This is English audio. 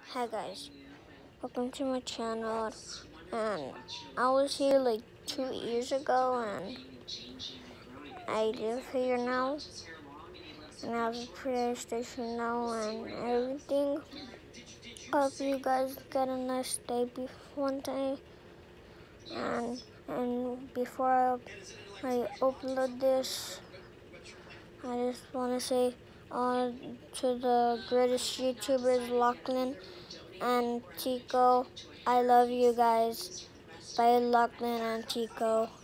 Hi guys, welcome to my channel. And I was here like 2 years ago, and I live here now. And I have a PlayStation now and everything. Hope you guys get a nice day one day. And before I upload this, I just want to say to the greatest YouTubers, Lachlan and Tico, I love you guys. Bye, Lachlan and Tico.